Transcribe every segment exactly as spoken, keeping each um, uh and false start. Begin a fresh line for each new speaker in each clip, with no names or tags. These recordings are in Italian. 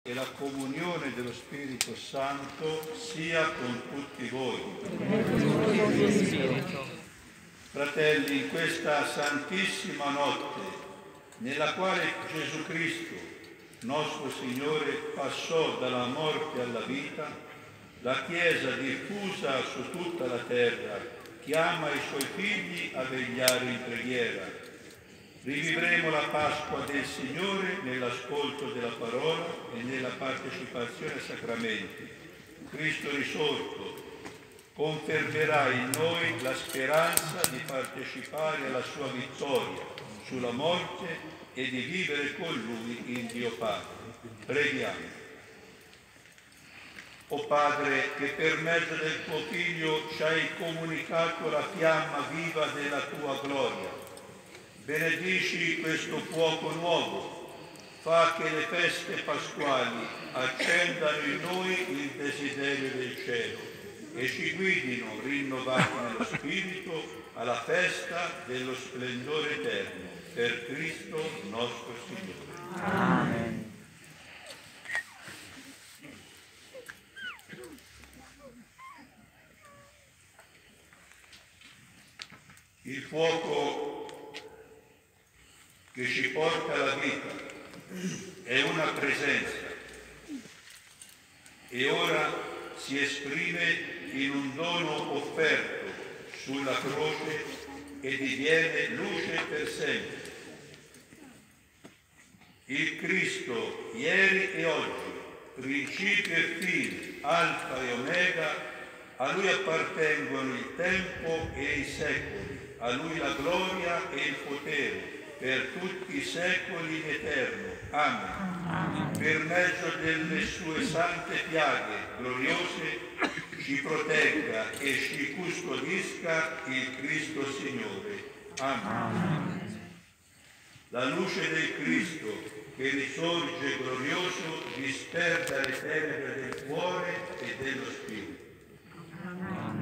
e la comunione dello Spirito Santo sia con tutti voi. Fratelli, in questa santissima notte, nella quale Gesù Cristo, nostro Signore, passò dalla morte alla vita, la Chiesa, diffusa su tutta la terra, chiama i suoi figli a vegliare in preghiera. Rivivremo la Pasqua del Signore nell'ascolto della parola e nella partecipazione ai sacramenti. Cristo risorto confermerà in noi la speranza di partecipare alla sua vittoria sulla morte e di vivere con Lui in Dio Padre. Preghiamo. O Padre, che per mezzo del tuo Figlio ci hai comunicato la fiamma viva della tua gloria, benedici questo fuoco nuovo, fa che le feste pasquali accendano in noi il desiderio del cielo e ci guidino, rinnovati nello Spirito, alla festa dello splendore eterno, per Cristo nostro Signore.
Amen.
Il fuoco che ci porta alla vita è una presenza e ora si esprime in un dono offerto sulla croce e diviene luce per sempre. Il Cristo, ieri e oggi, principio e fine, alfa e omega, a Lui appartengono il tempo e i secoli, a Lui la gloria e il potere, per tutti i secoli in eterno. Amen. Amen. Per mezzo delle sue sante piaghe gloriose ci protegga e ci custodisca il Cristo Signore. Amen. Amen. La luce del Cristo che risorge glorioso disperda le tenebre del cuore e dello spirito. Amen.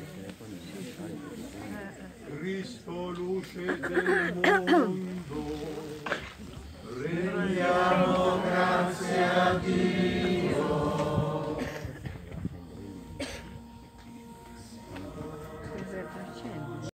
Cristo, luce del mondo,